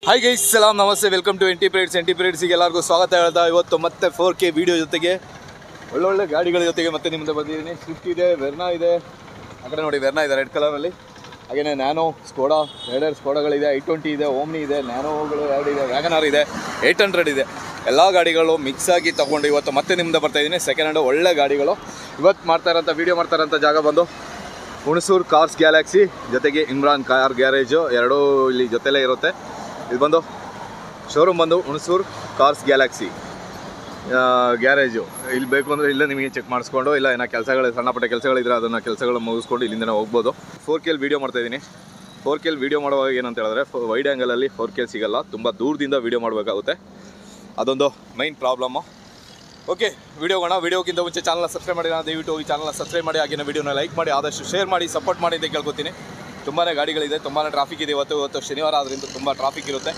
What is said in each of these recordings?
Hi guys, ಸಲಾಮ್, ನಮಸ್ತೆ, welcome to NT Pirates ಗೆ ಎಲ್ಲರಿಗೂ ಸ್ವಾಗತ ಹೇಳ್ತಾ ಇವತ್ತು ಮತ್ತೆ 4K ವಿಡಿಯೋ ಜೊತೆಗೆ ಒಳ್ಳೊಳ್ಳೆ ಗಾಡಿಗಳ ಜೊತೆಗೆ ಮತ್ತೆ ನಿಮ್ಮದು ಬಂದಿದ್ದೀನಿ. ಸ್ವಿಫ್ಟ್ ಇದೆ, ವೆರ್ನಾ ಇದೆ, ಆ ಕಡೆ ನೋಡಿ ವೆರ್ನಾ ಇದೆ ರೆಡ್ ಕಲರಲ್ಲಿ, ಹಾಗೆಯೇ ನ್ಯಾನೋ, ಸ್ಕೋಡಾ, ಎರಡೆರಡು ಸ್ಕೋಡಾಗಳಿದೆ, i20 ಇದೆ, ಓಮ್ನಿ ಇದೆ, ನ್ಯಾನೋಗಳು ಎರಡು ಇದೆ, ವ್ಯಾಗನಾರ್ ಇದೆ, 800 ಇದೆ. ಎಲ್ಲ ಗಾಡಿಗಳು ಮಿಕ್ಸ್ ಆಗಿ ತೊಗೊಂಡು ಇವತ್ತು ಮತ್ತೆ ನಿಮ್ಮದು ಬರ್ತಾಯಿದ್ದೀನಿ. ಸೆಕೆಂಡ್ ಹ್ಯಾಂಡು ಒಳ್ಳೆ ಗಾಡಿಗಳು. ಇವತ್ತು ವೀಡಿಯೋ ಮಾಡ್ತಾ ಇರೋಂಥ ಜಾಗ ಬಂದು ಹುಣಸೂರು ಕಾರ್ಸ್ ಗ್ಯಾಲಕ್ಸಿ ಜೊತೆಗೆ ಇಮ್ರಾನ್ ಕಾರ್ ಗ್ಯಾರೇಜು ಎರಡೂ ಇಲ್ಲಿ ಜೊತೆಲೇ ಇರುತ್ತೆ. ಇದು ಬಂದು ಶೋರೂಮ್ ಬಂದು ಹುಣಸೂರು ಕಾರ್ಸ್ ಗ್ಯಾಲಕ್ಸಿ ಗ್ಯಾರೇಜು. ಇಲ್ಲಿ ಬೇಕು ಅಂದರೆ ಇಲ್ಲೇ ನಿಮಗೆ ಚೆಕ್ ಮಾಡಿಸ್ಕೊಂಡು, ಇಲ್ಲ ಏನೋ ಕೆಲಸಗಳು ಸಣ್ಣ ಪುಟ್ಟ ಕೆಲಸಗಳಿದ್ರೆ ಅದನ್ನು ಕೆಲಸಗಳು ಮುಗಿಸ್ಕೊಂಡು ಇಲ್ಲಿಂದ ಹೋಗ್ಬೋದು. 4K ವೀಡಿಯೋ ಮಾಡ್ತಾಯಿದ್ದೀನಿ. 4K ವೀಡಿಯೋ ಮಾಡುವಾಗ ಏನಂತ ಹೇಳಿದ್ರೆ ವೈಡ್ ಆ್ಯಂಗಲಲ್ಲಿ 4K ಸಿಗೋಲ್ಲ, ತುಂಬ ದೂರದಿಂದ ವೀಡಿಯೋ ಮಾಡಬೇಕಾಗುತ್ತೆ. ಅದೊಂದು ಮೈನ್ ಪ್ರಾಬ್ಲಮ್ಮು. ಓಕೆ, ವೀಡಿಯೋಗಿಂತ ಮುಂಚೆ ಚಾನಲ್ನ ಸಬ್ಸ್ಕ್ರೈಬ್ ಮಾಡಿ, ದಯವಿಟ್ಟು ಹೋಗಿ ಚಾನಲ್ನ ಸಬ್ಸ್ಕ್ರೈಬ್ ಮಾಡಿ, ಆಗಿನ ವೀಡಿಯೋನ ಲೈಕ್ ಮಾಡಿ, ಆದಷ್ಟು ಶೇರ್ ಮಾಡಿ, ಸಪೋರ್ಟ್ ಮಾಡಿ ಅಂತ ಕೇಳ್ಕೊತೀನಿ. ತುಂಬಾ ಗಾಡಿಗಳಿದೆ, ತುಂಬಾ ಟ್ರಾಫಿಕ್ ಇದೆ. ಇವತ್ತು ಶನಿವಾರ ಆದ್ದರಿಂದ ತುಂಬ ಟ್ರಾಫಿಕ್ ಇರುತ್ತೆ.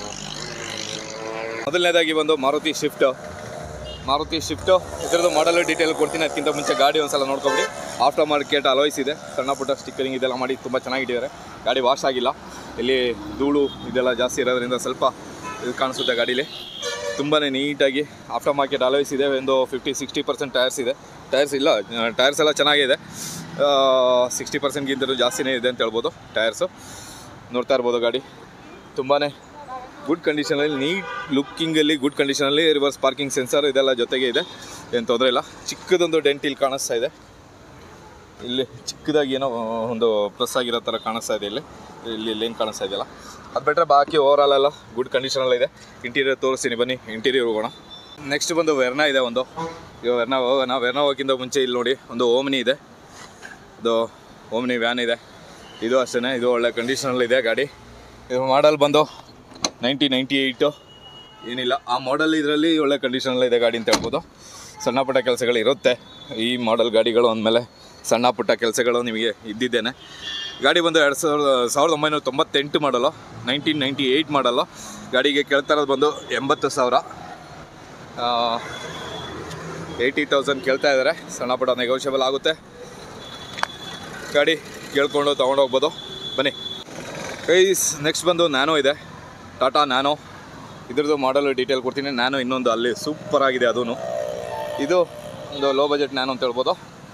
ಮೊದಲನೇದಾಗಿ ಬಂದು ಮಾರುತಿ ಶಿಫ್ಟು. ಇದರದ್ದು ಮಾಡಲ್ ಡೀಟೇಲ್ ಕೊಡ್ತೀನಿ. ಅದಕ್ಕಿಂತ ಮುಂಚೆ ಗಾಡಿ ಒಂದು ಸಲ ನೋಡ್ಕೊಬಿಡಿ. ಆಫ್ಟರ್ ಮಾರ್ಕೆಟ್ ಅಲಾಯ್ಸ್ ಇದೆ, ಸಣ್ಣ ಪುಟ್ಟ ಸ್ಟಿಕ್ಕರಿಂಗ್ ಇದೆಲ್ಲ ಮಾಡಿ ತುಂಬ ಚೆನ್ನಾಗಿಟ್ಟಿದ್ದಾರೆ. ಗಾಡಿ ವಾಶ್ ಆಗಿಲ್ಲ, ಇಲ್ಲಿ ಧೂಳು ಇದೆಲ್ಲ ಜಾಸ್ತಿ ಇರೋದ್ರಿಂದ ಸ್ವಲ್ಪ ಇದು ಕಾಣಿಸುತ್ತೆ ಗಾಡೀಲಿ. ತುಂಬಾ ನೀಟಾಗಿ ಆಫ್ಟರ್ ಮಾರ್ಕೆಟ್ ಅಲಾಯ್ಸ್ ಇದೆ. ಒಂದು 50-60% ಟೈರ್ಸ್ ಇದೆ. ಟೈರ್ಸ್ ಎಲ್ಲ ಚೆನ್ನಾಗಿದೆ. 60%ಗಿಂತಲೂ ಜಾಸ್ತಿನೇ ಇದೆ ಅಂತ ಹೇಳ್ಬೋದು. ಟೈರ್ಸು ನೋಡ್ತಾ ಇರ್ಬೋದು. ಗಾಡಿ ತುಂಬಾ ಗುಡ್ ಕಂಡೀಷನಲ್ಲಿ, ನೀಟ್ ಲುಕ್ಕಿಂಗಲ್ಲಿ, ಗುಡ್ ಕಂಡೀಷನಲ್ಲಿ. ರಿವರ್ಸ್ ಪಾರ್ಕಿಂಗ್ ಸೆನ್ಸರ್ ಇದೆಲ್ಲ ಜೊತೆಗೆ ಇದೆ, ಏನು ತೊಂದರೆ ಇಲ್ಲ. ಚಿಕ್ಕದೊಂದು ಡೆಂಟ್ ಇಲ್ಲಿ ಕಾಣಿಸ್ತಾ ಇದೆ. ಇಲ್ಲಿ ಚಿಕ್ಕದಾಗಿ ಏನೋ ಒಂದು ಪ್ಲಸ್ ಆಗಿರೋ ಥರ ಕಾಣಿಸ್ತಾ ಇದೆ. ಇಲ್ಲಿ ಏನು ಕಾಣಿಸ್ತಾ ಇದೆಯಲ್ಲ, ಅದು ಬಿಟ್ಟರೆ ಬಾಕಿ ಓವರಾಲ್ ಎಲ್ಲ ಗುಡ್ ಕಂಡೀಷನಲ್ಲಿದೆ. ಇಂಟೀರಿಯರ್ ತೋರಿಸ್ತೀನಿ, ಬನ್ನಿ ಇಂಟೀರಿಯರ್ ಹೋಗೋಣ. ನೆಕ್ಸ್ಟ್ ಬಂದು ವೆರ್ನಾ ಇದೆ ಒಂದು. ವೆರ್ನಾ ಹೋಗೋಕ್ಕಿಂತ ಮುಂಚೆ ಇಲ್ಲಿ ನೋಡಿ ಒಂದು ಓಮ್ನಿ ಇದೆ. ಇದು ಓಮ್ನಿ ವ್ಯಾನ್ ಇದೆ. ಇದು ಅಷ್ಟೇ, ಇದು ಒಳ್ಳೆ ಕಂಡೀಷನಲ್ಲಿದೆ ಗಾಡಿ. ಇದು ಮಾಡಲ್ ಬಂದು 1998 ಏನಿಲ್ಲ, ಆ ಮಾಡಲ್ ಇದರಲ್ಲಿ ಒಳ್ಳೆ ಕಂಡೀಷನಲ್ಲಿದೆ ಗಾಡಿ ಅಂತ ಹೇಳ್ಬೋದು. ಸಣ್ಣ ಪುಟ್ಟ ಕೆಲಸಗಳು ಇರುತ್ತೆ ಈ ಮಾಡಲ್ ಗಾಡಿಗಳು ಅಂದಮೇಲೆ. ಸಣ್ಣ ಪುಟ್ಟ ಕೆಲಸಗಳು ನಿಮಗೆ ಇದ್ದಿದ್ದೇನೆ. ಗಾಡಿ ಬಂದು 1998 ಮಾಡಲು, 1998 ಮಾಡಲು. ಗಾಡಿಗೆ ಕೇಳ್ತಾ ಇರೋದು ಬಂದು 80,000, 80,000 ಕೇಳ್ತಾ ಇದ್ದಾರೆ. ಸಣ್ಣ ಪುಟ್ಟ ನೆಗೋಷಿಯಬಲ್ ಆಗುತ್ತೆ. ಗಾಡಿ ಕೇಳ್ಕೊಂಡು ತೊಗೊಂಡೋಗ್ಬೋದು, ಬನ್ನಿ ಗೈಸ್. ನೆಕ್ಸ್ಟ್ ಬಂದು ನ್ಯಾನೋ ಇದೆ, ಟಾಟಾ ನ್ಯಾನೋ. ಇದ್ರದ್ದು ಮಾಡಲ್ ಡೀಟೇಲ್ ಕೊಡ್ತೀನಿ. ನ್ಯಾನೋ ಇನ್ನೊಂದು ಅಲ್ಲಿ ಸೂಪರಾಗಿದೆ. ಅದೂ ಇದು ಒಂದು ಲೋ ಬಜೆಟ್ ನ್ಯಾನೋ ಅಂತ ಹೇಳ್ಬೋದು.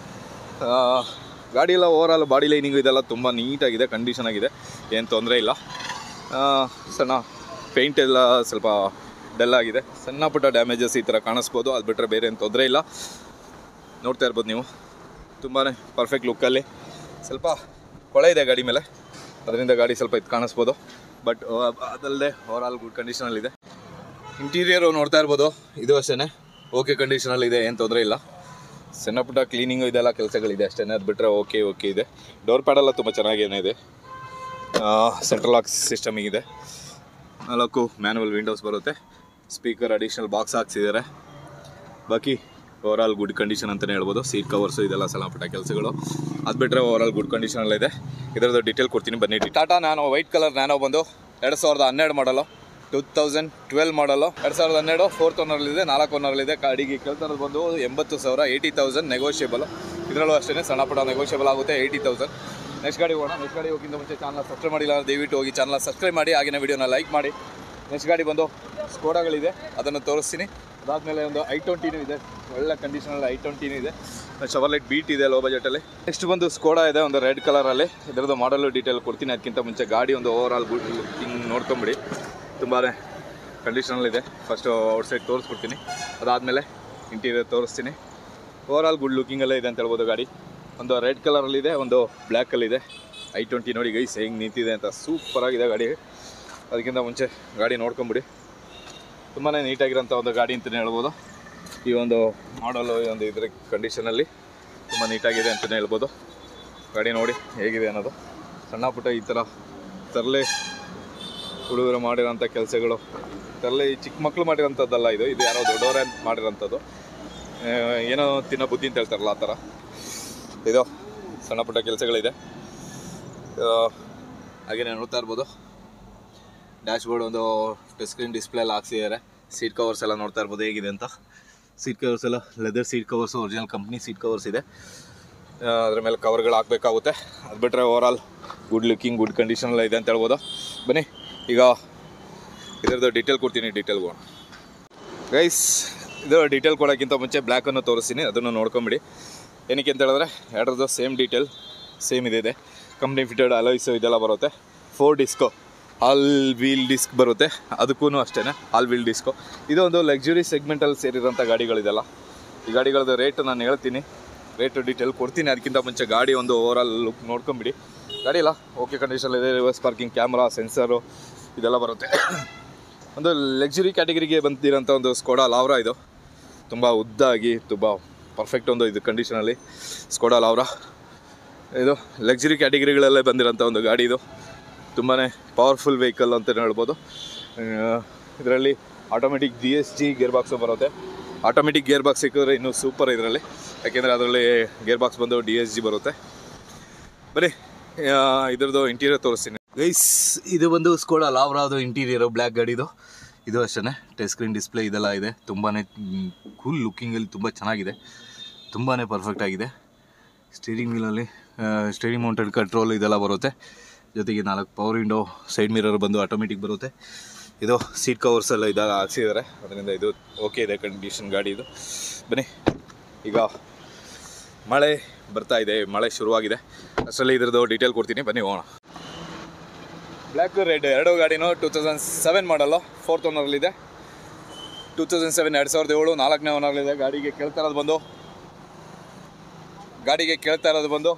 ಗಾಡಿ ಎಲ್ಲ ಓವರಾಲ್ ಬಾಡಿ ಲೈನಿಂಗು ಇದೆಲ್ಲ ತುಂಬ ನೀಟಾಗಿದೆ, ಕಂಡೀಷನ್ ಆಗಿದೆ, ಏನು ತೊಂದರೆ ಇಲ್ಲ. ಸಣ್ಣ ಪೇಂಟ್ ಎಲ್ಲ ಸ್ವಲ್ಪ ಡಲ್ ಆಗಿದೆ, ಸಣ್ಣ ಪುಟ್ಟ ಡ್ಯಾಮೇಜಸ್ ಈ ಥರ ಕಾಣಿಸ್ಬೋದು. ಅದು ಬಿಟ್ಟರೆ ಬೇರೆ ಏನು ತೊಂದರೆ ಇಲ್ಲ. ನೋಡ್ತಾ ಇರ್ಬೋದು ನೀವು, ತುಂಬಾ ಪರ್ಫೆಕ್ಟ್ ಲುಕ್ಕಲ್ಲಿ. ಸ್ವಲ್ಪ ಕೊಳೆ ಇದೆ ಗಾಡಿ ಮೇಲೆ, ಅದರಿಂದ ಗಾಡಿ ಸ್ವಲ್ಪ ಇದು ಕಾಣಿಸ್ಬೋದು. ಬಟ್ ಅದಲ್ಲದೆ ಓವರಾಲ್ ಗುಡ್ ಕಂಡೀಷನಲ್ಲಿದೆ. ಇಂಟೀರಿಯರು ನೋಡ್ತಾ ಇರ್ಬೋದು, ಇದು ಅಷ್ಟೇ ಓಕೆ ಕಂಡೀಷನಲ್ಲಿದೆ, ಏನು ತೊಂದರೆ ಇಲ್ಲ. ಸಣ್ಣ ಪುಟ್ಟ ಕ್ಲೀನಿಂಗು ಇದೆಲ್ಲ ಕೆಲಸಗಳಿದೆ ಅಷ್ಟೇ, ಅದು ಬಿಟ್ಟರೆ ಓಕೆ ಇದೆ. ಡೋರ್ ಪ್ಯಾಡೆಲ್ಲ ತುಂಬ ಚೆನ್ನಾಗೇನೇ ಇದೆ. ಸೆಂಟ್ರಲ್ ಲಾಕ್ ಸಿಸ್ಟಮಿಂಗ್ ಇದೆ. 4 ಮ್ಯಾನುವಲ್ ವಿಂಡೋಸ್ ಬರುತ್ತೆ. ಸ್ಪೀಕರ್ ಅಡಿಷ್ನಲ್ ಬಾಕ್ಸ್ ಹಾಕ್ಸಿದ್ದಾರೆ. ಬಾಕಿ ಓವರಾಲ್ ಗುಡ್ ಕಂಡೀಷನ್ ಅಂತಲೇ ಹೇಳ್ಬೋದು. ಸೀಟ್ ಕವರ್ಸು ಇದೆಲ್ಲ ಸಣ್ಣ ಪುಟ್ಟ ಕೆಲಸಗಳು. ಅದು ಬಿಟ್ಟರೆ ಓವರಾಲ್ ಗುಡ್ ಕಂಡೀಷನಲ್ಲಿದೆ. ಇದರದ್ದು ಡೀಟೇಲ್ ಕೊಡ್ತೀನಿ, ಬನ್ನಿ. Tata Nano white colour Nano ಬಂದು 2012 ಮಾಡಲು, 2012 ಮಾಡಲು, 2012 4th ಓನರಲ್ಲಿದೆ, 4th ಓನರಲ್ಲಿದೆ. ಗಾಡಿಗೆ ಕೇಳ್ತಾರದು ಬಂದು 80,000, 80,000 ನೆಗೋಷಿಯಬಲ್. ಇದರಲ್ಲೂ ಅಷ್ಟೇ ಸಣ್ಣ ಪುಟ್ಟ ನೆಗೋಷಿಯಬಲ್ ಆಗುತ್ತೆ, 80,000. ನೆಕ್ಸ್ಟ್ ಗಾಡಿ ಹೋಗೋಣ. ನೆಕ್ಸ್ಟ್ ಗಾಡಿ ಹೋಗಿಂತ ಮುಂಚೆ ಚಾನಲ್ ಸಬ್ಸ್ಕ್ರೈಬ್ ಮಾಡಿಲ್ಲ, ದಯವಿಟ್ಟು ಹೋಗಿ ಚಾನಲ್ ಸಬ್ಸ್ಕ್ರೈಬ್ ಮಾಡಿ, ಆಗಿನ ವೀಡಿಯೋನ ಲೈಕ್ ಮಾಡಿ. ನೆಕ್ಸ್ಟ್ ಗಾಡಿ ಬಂದು ಸ್ಕೋಡಾಗಳಿದೆ, ಅದನ್ನು ತೋರಿಸ್ತೀನಿ. ಅದಾದಮೇಲೆ ಒಂದು i20 ಇದೆ, ಒಳ್ಳೆ ಕಂಡೀಷನಲ್ಲಿ i20 ಇದೆ. ಶವರ್ಲೆಟ್ ಬೀಟ್ ಇದೆ ಲೋ ಬಜೆಟಲ್ಲಿ. ನೆಕ್ಸ್ಟ್ ಬಂದು ಸ್ಕೋಡಾ ಇದೆ, ಒಂದು ರೆಡ್ ಕಲರಲ್ಲಿ. ಇದರದ್ದು ಮಾಡಲು ಡೀಟೇಲ್ ಕೊಡ್ತೀನಿ. ಅದಕ್ಕಿಂತ ಮುಂಚೆ ಗಾಡಿ ಒಂದು ಓವರಾಲ್ ಗುಡ್ ಲುಕ್ಕಿಂಗ್ ನೋಡ್ಕೊಂಬಿಡಿ, ತುಂಬಾ ಕಂಡೀಷನಲ್ಲಿದೆ. ಫಸ್ಟು ಔಟ್ಸೈಡ್ ತೋರಿಸ್ಬಿಡ್ತೀನಿ, ಅದಾದಮೇಲೆ ಇಂಟೀರಿಯರ್ ತೋರಿಸ್ತೀನಿ. ಓವರಾಲ್ ಗುಡ್ ಲುಕ್ಕಿಂಗಲ್ಲೇ ಇದೆ ಅಂತ ಹೇಳ್ಬೋದು. ಗಾಡಿ ಒಂದು ರೆಡ್ ಕಲರಲ್ಲಿದೆ, ಒಂದು ಬ್ಲ್ಯಾಕಲ್ಲಿದೆ. i20 ನೋಡಿ ಗೈಸ್ ಹೆಂಗೆ ನಿಂತಿದೆ ಅಂತ, ಸೂಪರಾಗಿದೆ ಗಾಡಿ. ಅದಕ್ಕಿಂತ ಮುಂಚೆ ಗಾಡಿ ನೋಡ್ಕೊಂಬಿಡಿ, ತುಂಬಾ ನೀಟಾಗಿರೋಂಥ ಒಂದು ಗಾಡಿ ಅಂತಲೇ ಹೇಳ್ಬೋದು. ಈ ಒಂದು ಮಾಡಲು, ಈ ಒಂದು ಇದರ ಕಂಡೀಷನಲ್ಲಿ ತುಂಬ ನೀಟಾಗಿದೆ ಅಂತಲೇ ಹೇಳ್ಬೋದು. ಗಾಡಿ ನೋಡಿ ಹೇಗಿದೆ ಅನ್ನೋದು. ಸಣ್ಣ ಪುಟ್ಟ ಈ ಥರ ತರಲೆ ಹುಡುಗರು ಮಾಡಿರೋಂಥ ಕೆಲಸಗಳು, ತರಲೆ ಚಿಕ್ಕ ಮಕ್ಕಳು ಮಾಡಿರೋಂಥದ್ದಲ್ಲ ಇದು ಯಾರೋ ದೊಡ್ಡವರೇ ಮಾಡಿರೋಂಥದ್ದು. ಏನೋ ತಿನ್ನೋ ಬುದ್ಧಿ ಅಂತ ಹೇಳ್ತಾರಲ್ಲ, ಆ ಥರ ಇದು ಸಣ್ಣ ಪುಟ್ಟ ಕೆಲಸಗಳಿದೆ. ಹಾಗೆಯೇ ನೋಡ್ತಾ ಇರ್ಬೋದು, ಡ್ಯಾಶ್ ಬೋರ್ಡ್ ಒಂದು ಟಚ್ ಸ್ಕ್ರೀನ್ ಡಿಸ್ಪ್ಲೇ ಎಲ್ಲ ಹಾಕ್ಸಿದ್ದಾರೆ. ಸೀಟ್ ಕವರ್ಸ್ ಎಲ್ಲ ನೋಡ್ತಾ ಇರ್ಬೋದು ಹೇಗಿದೆ ಅಂತ. ಸೀಟ್ ಕವರ್ಸ್ ಎಲ್ಲ leather seat covers, original company seat covers ಇದೆ. ಅದರ ಮೇಲೆ ಕವರ್ಗಳು ಹಾಕಬೇಕಾಗುತ್ತೆ. ಅದು ಬಿಟ್ಟರೆ ಓವರಾಲ್ ಗುಡ್ ಲುಕ್ಕಿಂಗ್, ಗುಡ್ ಕಂಡೀಷನಲ್ಲ ಇದೆ ಅಂತ ಹೇಳ್ಬೋದು. ಬನ್ನಿ ಈಗ ಇದರದ್ದು ಡೀಟೇಲ್ ಕೊಡ್ತೀನಿ, ಡೀಟೇಲ್ ಹೋಗೋಣ ಗೈಸ್. ಇದು ಡೀಟೇಲ್ ಕೊಡೋಕ್ಕಿಂತ ಮುಂಚೆ ಬ್ಲ್ಯಾಕನ್ನು ತೋರಿಸ್ತೀನಿ, ಅದನ್ನು ನೋಡ್ಕೊಂಬಿಡಿ. ಏನಕ್ಕೆ ಅಂತ ಹೇಳಿದ್ರೆ ಎರಡರದ್ದು ಸೇಮ್ ಡೀಟೇಲ್ ಸೇಮ್ ಇದೆ. ಕಂಪ್ನಿ ಫಿಟೆಡ್ ಅಲಾಯ್ಸು ಇದೆಲ್ಲ ಬರುತ್ತೆ. 4 ಡಿಸ್ಕು ಆಲ್ ವೀಲ್ ಡಿಸ್ಕ್ ಬರುತ್ತೆ, ಅದಕ್ಕೂ ಅಷ್ಟೇ ಆಲ್ ವೀಲ್ ಡಿಸ್ಕು. ಇದೊಂದು ಲಕ್ಸುರಿ ಸೆಗ್ಮೆಂಟಲ್ಲಿ ಸೇರಿರೋಂಥ ಗಾಡಿಗಳಿದೆಲ್ಲ. ಈ ಗಾಡಿಗಳದ್ದು ರೇಟ್ ನಾನು ಹೇಳ್ತೀನಿ, ರೇಟ್ ಡೀಟೇಲ್ ಕೊಡ್ತೀನಿ. ಅದಕ್ಕಿಂತ ಮುಂಚೆ ಗಾಡಿ ಒಂದು ಓವರಾಲ್ ಲುಕ್ ನೋಡ್ಕೊಂಬಿಡಿ. ಗಾಡಿ ಎಲ್ಲ ಓಕೆ ಕಂಡೀಷನ್ ಇದೆ. ರಿವರ್ಸ್ ಪಾರ್ಕಿಂಗ್ ಕ್ಯಾಮ್ರಾ, ಸೆನ್ಸರು ಇದೆಲ್ಲ ಬರುತ್ತೆ. ಒಂದು ಲಕ್ಸುರಿ ಕ್ಯಾಟಗರಿಗೆ ಬಂದಿರೋಂಥ ಒಂದು ಸ್ಕೋಡಾ ಲಾವ್ರಾ. ಇದು ತುಂಬ ಉದ್ದಾಗಿ ತುಂಬ ಪರ್ಫೆಕ್ಟ್ ಒಂದು ಇದು ಕಂಡೀಷನಲ್ಲಿ ಸ್ಕೋಡಾ ಲಾವ್ರಾ. ಇದು ಲಕ್ಸುರಿ ಕ್ಯಾಟಗರಿಗಳಲ್ಲೇ ಬಂದಿರೋಂಥ ಒಂದು ಗಾಡಿ. ಇದು ತುಂಬಾ ಪವರ್ಫುಲ್ ವೆಹಿಕಲ್ ಅಂತಲೇ ಹೇಳ್ಬೋದು. ಇದರಲ್ಲಿ ಆಟೋಮೆಟಿಕ್ DSG ಗೇರ್ ಬಾಕ್ಸು ಬರುತ್ತೆ. ಆಟೋಮೆಟಿಕ್ ಗೇರ್ ಬಾಕ್ಸ್ ಸಿಕ್ಕಿದ್ರೆ ಇನ್ನೂ ಸೂಪರ್ ಇದರಲ್ಲಿ, ಯಾಕೆಂದರೆ ಅದರಲ್ಲಿ ಗೇರ್ ಬಾಕ್ಸ್ ಬಂದು DSG ಬರುತ್ತೆ. ಬರೀ ಇದ್ರದ್ದು ಇಂಟೀರಿಯರ್ ತೋರಿಸ್ತೀನಿ ಗೈಸ್. ಇದು ಬಂದು ಸ್ಕೋಡಾ ಲಾವ್ರಾದು ಇಂಟೀರಿಯರು, ಬ್ಲ್ಯಾಕ್ ಗಾಡಿದು. ಇದು ಅಷ್ಟೇ ಟಚ್ ಸ್ಕ್ರೀನ್ ಡಿಸ್ಪ್ಲೇ ಇದೆಲ್ಲ ಇದೆ. ತುಂಬಾ ಕೂಲ್ ಲುಕ್ಕಿಂಗಲ್ಲಿ ತುಂಬ ಚೆನ್ನಾಗಿದೆ, ತುಂಬಾ ಪರ್ಫೆಕ್ಟ್ ಆಗಿದೆ. ಸ್ಟೀರಿಂಗ್ ವೀಲಲ್ಲಿ ಸ್ಟೀರಿಂಗ್ ಮೌಂಟೆಡ್ ಕಂಟ್ರೋಲ್ ಇದೆಲ್ಲ ಬರುತ್ತೆ. ಜೊತೆಗೆ 4 ಪವರ್ ವಿಂಡೋ, ಸೈಡ್ ಮಿರರ್ ಬಂದು ಆಟೋಮೆಟಿಕ್ ಬರುತ್ತೆ. ಇದು ಸೀಟ್ ಕವರ್ಸ್ ಎಲ್ಲ ಇದಾಗ ಹಾಕ್ಸಿದ್ದಾರೆ, ಅದರಿಂದ ಇದು ಓಕೆ ಇದೆ ಕಂಡೀಷನ್ ಗಾಡಿ ಇದು. ಬನ್ನಿ, ಈಗ ಮಳೆ ಬರ್ತಾ ಇದೆ, ಮಳೆ ಶುರುವಾಗಿದೆ. ಅಷ್ಟರಲ್ಲಿ ಇದ್ರದ್ದು ಡೀಟೇಲ್ ಕೊಡ್ತೀನಿ, ಬನ್ನಿ ಹೋಗೋಣ. ಬ್ಲ್ಯಾಕ್ ರೆಡ್ ಎರಡು ಗಾಡಿನೂ 2007 ಮಾಡಲು 4th ಓನರ್ಲಿದೆ. 2007 2007 4ನೇ ಓನರ್ಲಿದೆ. ಗಾಡಿಗೆ ಕೇಳ್ತಾ ಇರೋದು ಬಂದು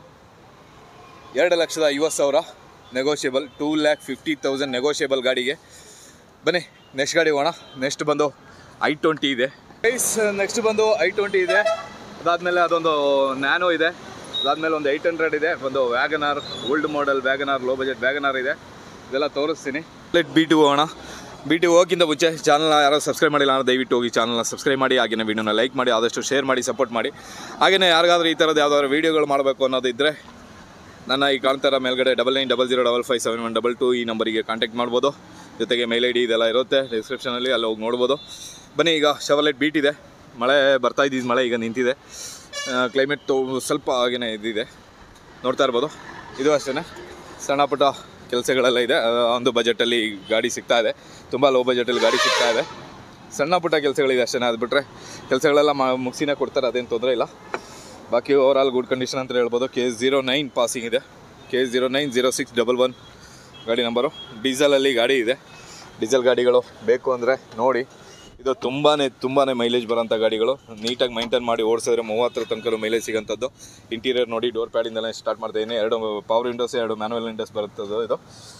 2,50,000 ನೆಗೋಷಿಯಬಲ್. 2,50,000 ನೆಗೋಷಿಯಬಲ್ ಗಾಡಿಗೆ. ಬನ್ನಿ ನೆಕ್ಸ್ಟ್ ಗಾಡಿ ಹೋಗೋಣ. ನೆಕ್ಸ್ಟ್ ಬಂದು i20 ಇದೆ ಗೈಸ್. ನೆಕ್ಸ್ಟ್ ಬಂದು i20 ಇದೆ. ಅದಾದಮೇಲೆ ಅದೊಂದು ನ್ಯಾನೋ ಇದೆ. ಅದಾದಮೇಲೆ ಒಂದು 800 ಇದೆ. ಒಂದು Wagon R, old model Wagon R, low budget Wagon R ಇದೆ. ಇದೆಲ್ಲ ತೋರಿಸ್ತೀನಿ. B2 ಹೋಗೋಣ. B2 ಹೋಗೋಕ್ಕಿಂತ ಮುಂಚೆ ಚಾನಲ್ನ ಯಾರು ಸಬ್ಸ್ಕ್ರೈಬ್ ಮಾಡಿಲ್ಲ ಅಂದರೆ ದಯವಿಟ್ಟು ಹೋಗಿ ಚಾನಲ್ನ ಸಬ್ಸ್ಕ್ರೈಬ್ ಮಾಡಿ. ಹಾಗೆಯೇ ವೀಡಿಯೋನ ಲೈಕ್ ಮಾಡಿ, ಆದಷ್ಟು ಶೇರ್ ಮಾಡಿ, ಸಪೋರ್ಟ್ ಮಾಡಿ. ಹಾಗೆಯೇ ಯಾರಿಗಾದ್ರೂ ಈ ಥರದ್ದು ಯಾವ್ದಾದ್ರು ವೀಡಿಯೋಗಳು ಮಾಡಬೇಕು ಅನ್ನೋದಿದ್ದರೆ ನನ್ನ ಈ ಕಾಣ್ತಾರ ಮೇಲ್ಗಡೆ 9900557122 ಈ ನಂಬರಿಗೆ ಕಾಂಟ್ಯಾಕ್ಟ್ ಮಾಡ್ಬೋದು. ಜೊತೆಗೆ ಮೇಲ್ ID ಇದೆಲ್ಲ ಇರುತ್ತೆ ಡಿಸ್ಕ್ರಿಪ್ಷನಲ್ಲಿ, ಅಲ್ಲಿ ಹೋಗಿ ನೋಡ್ಬೋದು. ಬನ್ನಿ, ಈಗ ಶೆವರ್ಲೆಟ್ ಬೀಟ್ ಇದೆ. ಮಳೆ ಬರ್ತಾ ಇದ್ದಿದ್ದು ಮಳೆ ಈಗ ನಿಂತಿದೆ. ಕ್ಲೈಮೇಟ್ ಸ್ವಲ್ಪ ಹಾಗೇ ಇದಿದೆ, ನೋಡ್ತಾ ಇರ್ಬೋದು. ಇದು ಅಷ್ಟೇ ಸಣ್ಣ ಪುಟ್ಟ ಕೆಲಸಗಳೆಲ್ಲ ಇದೆ. ಒಂದು ಬಜೆಟಲ್ಲಿ ಗಾಡಿ ಸಿಗ್ತಾ ಇದೆ, ತುಂಬ ಲೋ ಬಜೆಟಲ್ಲಿ ಗಾಡಿ ಸಿಗ್ತಾ ಇದೆ. ಸಣ್ಣ ಪುಟ್ಟ ಕೆಲಸಗಳಿದೆ ಅಷ್ಟೇ. ಅದು ಬಿಟ್ಟರೆ ಕೆಲಸಗಳೆಲ್ಲ ಮುಗಿಸಿನೇ ಕೊಡ್ತಾರೆ, ಅದೇನು ತೊಂದರೆ ಇಲ್ಲ. ಬಾಕಿ ಓವರಾಲ್ ಗುಡ್ ಕಂಡೀಷನ್ ಅಂತ ಹೇಳ್ಬೋದು. KS09 ಪಾಸಿಂಗ್ ಇದೆ. KS090611 ಗಾಡಿ ನಂಬರು. ಡೀಸೆಲಲ್ಲಿ ಗಾಡಿ ಇದೆ. ಡೀಸೆಲ್ ಗಾಡಿಗಳು ಬೇಕು ಅಂದರೆ ನೋಡಿ. ಇದು ತುಂಬಾ ಮೈಲೇಜ್ ಬರೋಂಥ ಗಾಡಿಗಳು. ನೀಟಾಗಿ ಮೈಂಟೈನ್ ಮಾಡಿ ಓಡಿಸಿದ್ರೆ 30 ತನಕ ಮೈಲೇಜ್ ಸಿಗೋಂಥದ್ದು. ಇಂಟೀರಿಯರ್ ನೋಡಿ, ಡೋರ್ ಪ್ಯಾಡಿಂದಲೇ ಸ್ಟಾರ್ಟ್ ಮಾಡ್ತಾಯಿದ್ದೀನಿ. 2 ಪವರ್ ವಿಂಡೋಸ್, 2 ಮ್ಯಾನುವಲ್ ವಿಂಡೋಸ್ ಬರುತ್ತದು. ಇದು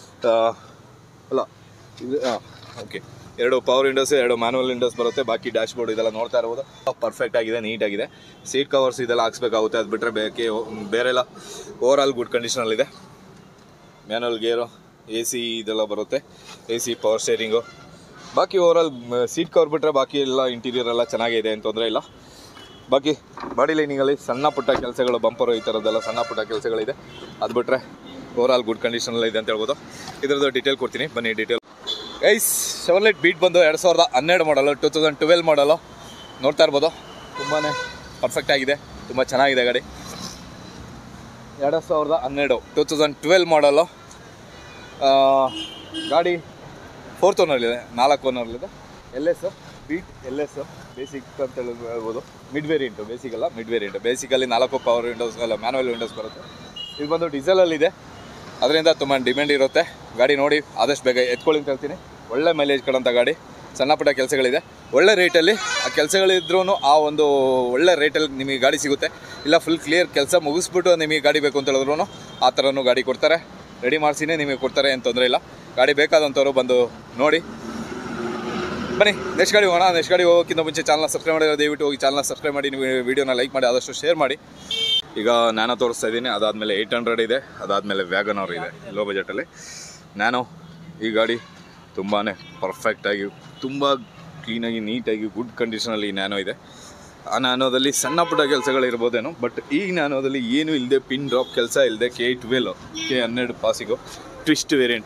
ಅಲ್ಲ ಇದು okay, 2 power windows, 2 manual windows ಬರುತ್ತೆ. ಬಾಕಿ ಡ್ಯಾಶ್ ಬೋರ್ಡ್ ಇದೆಲ್ಲ ನೋಡ್ತಾ ಇರ್ಬೋದು. ಪರ್ಫೆಕ್ಟ್ ಆಗಿದೆ, ನೀಟಾಗಿದೆ. ಸೀಟ್ ಕವರ್ಸ್ ಇದೆಲ್ಲ ಹಾಕ್ಸ್ಬೇಕಾಗುತ್ತೆ. ಅದು ಬಿಟ್ಟರೆ ಬೇರೆಲ್ಲ ಓವರಾಲ್ ಗುಡ್ ಕಂಡೀಷನಲ್ಲಿದೆ. ಮ್ಯಾನುವಲ್ ಗೇರು, AC ಇದೆಲ್ಲ ಬರುತ್ತೆ. AC power steering. ಬಾಕಿ ಓವರಾಲ್ ಸೀಟ್ ಕವರ್ ಬಿಟ್ಟರೆ ಬಾಕಿ ಎಲ್ಲ ಇಂಟೀರಿಯರ್ ಎಲ್ಲ ಚೆನ್ನಾಗಿದೆ, ಏನು ತೊಂದರೆ ಇಲ್ಲ. ಬಾಕಿ ಬಾಡಿ ಲೈನಿಂಗಲ್ಲಿ ಸಣ್ಣ ಪುಟ್ಟ ಕೆಲಸಗಳು, ಬಂಪರು ಈ ಥರದ್ದೆಲ್ಲ ಸಣ್ಣ ಪುಟ್ಟ ಕೆಲಸಗಳಿದೆ. ಅದು ಬಿಟ್ಟರೆ ಓವರಾಲ್ ಗುಡ್ ಕಂಡೀಷನಲ್ಲಿ ಇದೆ ಅಂತ ಹೇಳ್ಬೋದು. ಇದರದ್ದು ಡೀಟೇಲ್ ಕೊಡ್ತೀನಿ, ಬನ್ನಿ ಡೀಟೇಲ್ ಗೈಸ್. ಶೆವರ್ಲೆಟ್ ಬೀಟ್ ಬಂದು 2012 ಮಾಡಲು, 2012 ಮಾಡಲು. ನೋಡ್ತಾ ಇರ್ಬೋದು, ತುಂಬಾ ಪರ್ಫೆಕ್ಟ್ ಆಗಿದೆ, ತುಂಬ ಚೆನ್ನಾಗಿದೆ ಗಾಡಿ. 2012 2012 ಮಾಡಲು. ಗಾಡಿ 4th ಓನರ್ಲಿದೆ, 4 ಓನರ್ಲಿದೆ. LS ಬೀಟ್ LS ಬೇಸಿಕ್ ಅಂತ ಹೇಳ್ಬೋದು. ಮಿಡ್ ವೇರಿಯಂಟು, ಬೇಸಿಕಲ್ಲ mid variant. Basically 4 power windows ಎಲ್ಲ ಮ್ಯಾನುವಲ್ ವಿಂಡೋಸ್ ಬರುತ್ತೆ. ಇದು ಬಂದು ಡೀಸೆಲಲ್ಲಿದೆ, ಅದರಿಂದ ತುಂಬ ಡಿಮ್ಯಾಂಡ್ ಇರುತ್ತೆ. ಗಾಡಿ ನೋಡಿ ಆದಷ್ಟು ಬೇಗ ಎತ್ಕೊಳ್ಳಿ ಅಂತ ಹೇಳ್ತೀನಿ. ಒಳ್ಳೆ ಮೈಲೇಜ್ ಕೊಡೋಂಥ ಗಾಡಿ. ಸಣ್ಣ ಪುಟ್ಟ ಕೆಲಸಗಳಿದೆ, ಒಳ್ಳೆ ರೇಟಲ್ಲಿ. ಆ ಕೆಲಸಗಳಿದ್ರೂ ಆ ಒಂದು ಒಳ್ಳೆ ರೇಟಲ್ಲಿ ನಿಮಗೆ ಗಾಡಿ ಸಿಗುತ್ತೆ. ಇಲ್ಲ ಫುಲ್ ಕ್ಲಿಯರ್ ಕೆಲಸ ಮುಗಿಸ್ಬಿಟ್ಟು ನಿಮಗೆ ಗಾಡಿ ಬೇಕು ಅಂತ ಹೇಳಿದ್ರು ಆ ಥರನೂ ಗಾಡಿ ಕೊಡ್ತಾರೆ. ರೆಡಿ ಮಾಡಿಸಿನೇ ನಿಮಗೆ ಕೊಡ್ತಾರೆ, ಏನು ತೊಂದರೆ ಇಲ್ಲ. ಗಾಡಿ ಬೇಕಾದಂಥವ್ರು ಬಂದು ನೋಡಿ. ಬನ್ನಿ ನೆಕ್ಸ್ಟ್ ಗಾಡಿ ಹೋಗೋಣ. ನೆಕ್ಸ್ಟ್ ಗಾಡಿ ಹೋಗೋಕ್ಕಿಂತ ಮುಂಚೆ ಚಾನಲ್ನ ಸಬ್ಸ್ಕ್ರೈಬ್ ಮಾಡಿರೋ ದಯವಿಟ್ಟು ಹೋಗಿ ಚಾನಲ್ನ ಸಬ್ಸ್ಕ್ರೈಬ್ ಮಾಡಿ, ನೀವು ವೀಡಿಯೋನ ಲೈಕ್ ಮಾಡಿ, ಆದಷ್ಟು ಶೇರ್ ಮಾಡಿ. ಈಗ ನ್ಯಾನೋ ತೋರಿಸ್ತಾ ಇದ್ದೀನಿ. ಅದಾದಮೇಲೆ 800 ಇದೆ. ಅದಾದಮೇಲೆ ವ್ಯಾಗನಾರ್ ಇದೆ ಲೋ ಬಜೆಟಲ್ಲಿ. ನ್ಯಾನೋ ಈ ಗಾಡಿ ತುಂಬಾ ಪರ್ಫೆಕ್ಟಾಗಿ, ತುಂಬ ಕ್ಲೀನಾಗಿ, ನೀಟಾಗಿ, ಗುಡ್ ಕಂಡೀಷನಲ್ಲಿ ಈ ನ್ಯಾನೋ ಇದೆ. ಆ ನ್ಯಾನೋದಲ್ಲಿ ಸಣ್ಣ ಪುಟ್ಟ ಕೆಲಸಗಳಿರ್ಬೋದೇನೋ, ಬಟ್ ಈ ನ್ಯಾನೋದಲ್ಲಿ ಏನೂ ಇಲ್ಲದೆ, ಪಿನ್ ಡ್ರಾಪ್ ಕೆಲಸ ಇಲ್ಲದೆ, K12 K12 passing, Twist variant,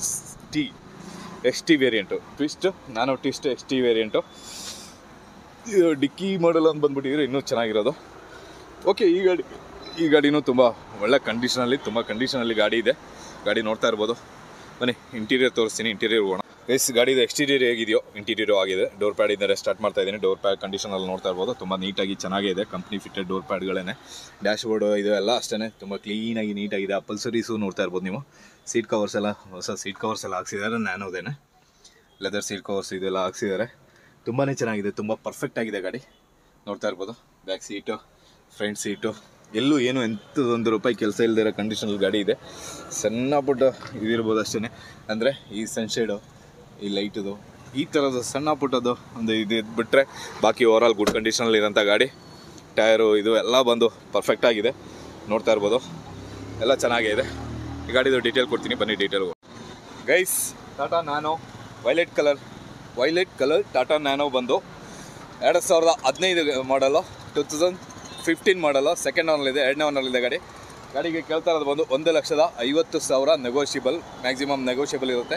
XT variant, Twist Nano Twist XT variant. Dickey model ಅಂತ ಬಂದುಬಿಟ್ಟಿದ್ರೆ ಇನ್ನೂ ಚೆನ್ನಾಗಿರೋದು. ಓಕೆ, ಈ ಗಾಡಿನೂ ತುಂಬ ಒಳ್ಳೆ ಕಂಡೀಷನಲ್ಲಿ ಗಾಡಿ ಇದೆ. ಗಾಡಿ ನೋಡ್ತಾ ಇರ್ಬೋದು. ಬನ್ನಿ ಇಂಟೀರಿಯರ್ ತೋರಿಸ್ತೀನಿ, ಇಂಟೀರಿಯರ್ ಹೋಗೋಣ ಗೈಸ್ ಗಾಡಿದು ಎಕ್ಸ್ಟೀರಿಯರ್ ಹೇಗಿದೆಯೋ ಇಂಟೀರಿಯರ್ ಆಗಿದೆ. ಡೋರ್ ಪ್ಯಾಡ್ ಇದ್ದಾರೆ, ಸ್ಟಾರ್ಟ್ ಮಾಡ್ತಾ ಇದ್ದೀನಿ. ಡೋರ್ ಪ್ಯಾಡ್ ಕಂಡೀಷನಲ್ಲಿ ನೋಡ್ತಾ ಇರ್ಬೋದು, ತುಂಬ ನೀಟಾಗಿ ಚೆನ್ನಾಗಿದೆ. ಕಂಪ್ನಿ ಫಿಟ್ಟೆಡ್ ಡೋರ್ ಪ್ಯಾಡ್ಗಳೇ. ಡ್ಯಾಶ್ ಬೋರ್ಡು ಇದು ಎಲ್ಲ ಅಷ್ಟೇ ತುಂಬ ಕ್ಲೀನಾಗಿ ನೀಟಾಗಿದೆ. ಅಪಲ್ಸರೀಸು ನೋಡ್ತಾ ಇರ್ಬೋದು ನೀವು. ಸೀಟ್ ಕವರ್ಸ್ ಎಲ್ಲ ಹೊಸ ಸೀಟ್ ಕವರ್ಸ್ ಎಲ್ಲ ಹಾಕ್ಸಿದ್ದಾರೆ, ನ್ಯಾನೋದೇನೆ ಲೆದರ್ ಸೀಟ್ ಕವರ್ಸ್ ಇದೆಲ್ಲ ಹಾಕ್ಸಿದ್ದಾರೆ. ತುಂಬಾ ಚೆನ್ನಾಗಿದೆ, ತುಂಬ ಪರ್ಫೆಕ್ಟ್ ಆಗಿದೆ ಗಾಡಿ. ನೋಡ್ತಾ ಇರ್ಬೋದು ಬ್ಯಾಕ್ ಸೀಟು, ಫ್ರಂಟ್ ಸೀಟು ಎಲ್ಲೂ ಏನು ಎಂಥದೊಂದು ರೂಪಾಯಿ ಕೆಲಸ ಇಲ್ಲದಿರೋ ಕಂಡೀಷನಲ್ಲಿ ಗಾಡಿ ಇದೆ. ಸಣ್ಣ ಪುಟ್ಟ ಇದಿರ್ಬೋದು ಅಷ್ಟೇ, ಅಂದರೆ ಈ ಸನ್ಶೇಡು, ಈ ಲೈಟದು, ಈ ಥರದ ಸಣ್ಣ ಪುಟ್ಟದ್ದು ಒಂದು ಇದು ಬಿಟ್ಟರೆ ಬಾಕಿ ಓವರಾಲ್ ಗುಡ್ ಕಂಡೀಷನಲ್ಲಿ ಇರೋಂಥ ಗಾಡಿ. ಟೈರು ಇದು ಎಲ್ಲ ಬಂದು ಪರ್ಫೆಕ್ಟಾಗಿದೆ. ನೋಡ್ತಾ ಇರ್ಬೋದು ಎಲ್ಲ ಚೆನ್ನಾಗೇ ಇದೆ. ಈ ಗಾಡಿದು ಡೀಟೇಲ್ ಕೊಡ್ತೀನಿ, ಬನ್ನಿ ಡೀಟೇಲ್ಗು. Guys Tata Nano violet colour Tata Nano ಬಂದು 2015 ಮಾಡಲು, 2015 ಮಾಡಲು, ಸೆಕೆಂಡ್ ಓನಲ್ಲಿದೆ, ಎರಡನೇ ಓನಲ್ಲಿದೆ ಗಾಡಿ. ಗಾಡಿಗೆ ಕೇಳ್ತಾ ಇರೋದು ಬಂದು 1,50,000 ನೆಗೋಷಿಯಬಲ್, ಮ್ಯಾಕ್ಸಿಮಮ್ ನೆಗೋಷಿಯಬಲ್ ಇರುತ್ತೆ.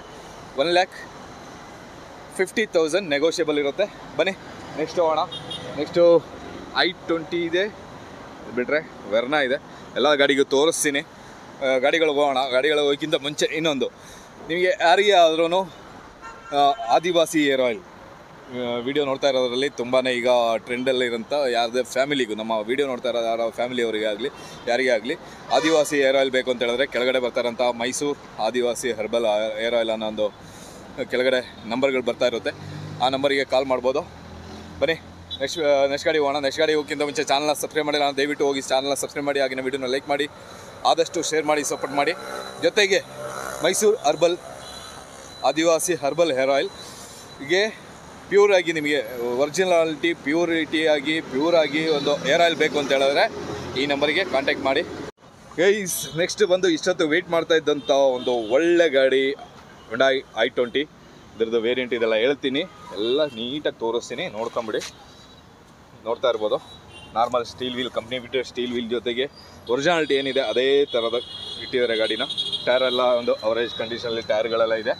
1,50,000 ನೆಗೋಷಿಯಬಲ್ ಇರುತ್ತೆ. ಬನ್ನಿ ನೆಕ್ಸ್ಟ್ ಹೋಗೋಣ. ನೆಕ್ಸ್ಟು i20 ಇದೆ, ಬಿಟ್ಟರೆ ವೆರ್ನಾ ಇದೆ. ಎಲ್ಲ ಗಾಡಿಗೂ ತೋರಿಸ್ತೀನಿ. ಗಾಡಿಗಳಿಗೆ ಹೋಗೋಣ. ಗಾಡಿಗಳಿಗೆ ಹೋಗೋಕ್ಕಿಂತ ಮುಂಚೆ ಇನ್ನೊಂದು, ನಿಮಗೆ ಯಾರಿಗೆ ಆದ್ರೂ ಆದಿವಾಸಿ ಏರ್ ಆಯಿಲ್ ವಿಡಿಯೋ ನೋಡ್ತಾ ಇರೋದ್ರಲ್ಲಿ ತುಂಬಾ ಈಗ ಟ್ರೆಂಡಲ್ಲಿ ಇರೋಂಥ ಯಾರದೇ ಫ್ಯಾಮಿಲಿಗೂ, ನಮ್ಮ ವಿಡಿಯೋ ನೋಡ್ತಾ ಇರೋ ಯಾರೋ ಫ್ಯಾಮಿಲಿಯವರಿಗೆ ಆಗಲಿ ಯಾರಿಗೇ ಆಗಲಿ ಆದಿವಾಸಿ ಏರ್ ಆಯಿಲ್ ಬೇಕು ಅಂತ ಹೇಳಿದ್ರೆ ಕೆಳಗಡೆ ಬರ್ತಾರಂಥ Mysore Adivasi herbal hair oil ಅನ್ನೋ ಒಂದು ಕೆಳಗಡೆ ನಂಬರ್ಗಳು ಬರ್ತಾ ಇರುತ್ತೆ. ಆ ನಂಬರಿಗೆ ಕಾಲ್ ಮಾಡ್ಬೋದು. ಬನ್ನಿ ನೆಕ್ಸ್ಟ್ ಗಾಡಿ ಹೋಗೋಣ. ನೆಕ್ಸ್ಟ್ ಗಾಡಿ ಹೋಗೋಕ್ಕಿಂತ ಮುಂಚೆ ಚಾನಲ್ನ ಸಬ್ಸ್ಕ್ರೈಬ್ ಮಾಡಿಲ್ಲ, ದಯವಿಟ್ಟು ಹೋಗಿ ಚಾನಲ್ನ ಸಬ್ಸ್ಕ್ರೈಬ್ ಮಾಡಿ, ಆಗಿನ ವಿಡಿಯೋನ ಲೈಕ್ ಮಾಡಿ, ಆದಷ್ಟು ಶೇರ್ ಮಾಡಿ, ಸಪೋರ್ಟ್ ಮಾಡಿ. ಜೊತೆಗೆ Mysore herbal Adivasi herbal hair ಆಯಿಲ್ಗೆ ಪ್ಯೂರಾಗಿ ನಿಮಗೆ ಒರಿಜಿನಾಲಿಟಿ ಪ್ಯೂರಾಗಿ ಒಂದು ಹೇರ್ ಆಯಿಲ್ ಬೇಕು ಅಂತ ಹೇಳಿದ್ರೆ ಈ ನಂಬರಿಗೆ ಕಾಂಟ್ಯಾಕ್ಟ್ ಮಾಡಿ. ಗೈಸ್ ನೆಕ್ಸ್ಟ್ ಬಂದು ಇಷ್ಟೊತ್ತು ವೆಯ್ಟ್ ಮಾಡ್ತಾ ಇದ್ದಂಥ ಒಂದು ಒಳ್ಳೆ ಗಾಡಿ Hyundai i20. ಇದ್ರದ್ದು ವೇರಿಯಂಟ್ ಇದೆಲ್ಲ ಹೇಳ್ತೀನಿ, ಎಲ್ಲ ನೀಟಾಗಿ ತೋರಿಸ್ತೀನಿ, ನೋಡ್ಕೊಂಬಿಡಿ. ನೋಡ್ತಾ ಇರ್ಬೋದು ನಾರ್ಮಲ್ ಸ್ಟೀಲ್ ವೀಲ್, ಕಂಪ್ನಿ ಬಿಟ್ಟು ಸ್ಟೀಲ್ ವೀಲ್ ಜೊತೆಗೆ ಒರಿಜಿನಾಲಿಟಿ ಏನಿದೆ ಅದೇ ಥರದ ಇಟ್ಟಿದ್ದಾರೆ ಗಾಡಿನ. ಟೈರೆಲ್ಲ ಒಂದು ಅವರೇಜ್ ಕಂಡೀಷನಲ್ಲಿ ಟೈರ್ಗಳೆಲ್ಲ ಇದೆ.